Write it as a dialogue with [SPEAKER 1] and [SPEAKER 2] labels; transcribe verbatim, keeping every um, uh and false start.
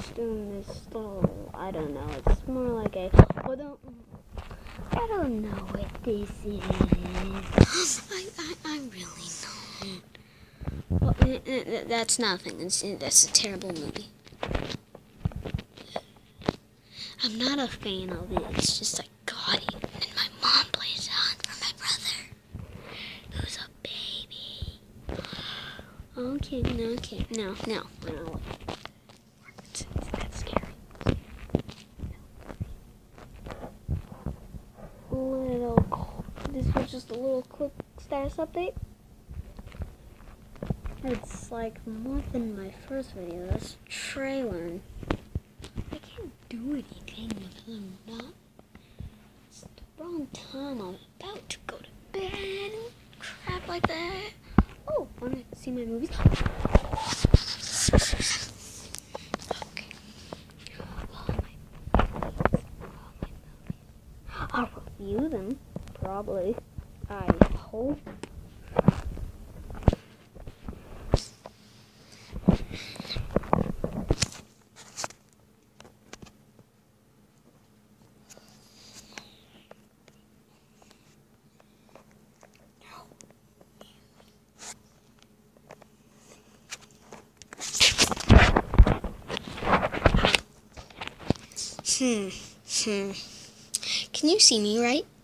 [SPEAKER 1] just doing this little, I don't know, it's more like a, well, don't, I don't know what this is. I, I, I really don't. Well, it, it, that's nothing. It's, it, that's a terrible movie. I'm not a fan of it. It's just I got it, and my mom plays it on for my brother, who's a baby. Okay, no, okay, no, no, no. It's, that's scary. Little, this was just a little quick status update. It's like more than my first video. That's a trailer. I can't do anything with them. Not. It's the wrong time. I'm about to go to bed and crap like that. Oh, wanna see my movies? Okay. All my movies. All my movies. I'll review them. Probably. I hope. Hmm. Hmm. Can you see me right?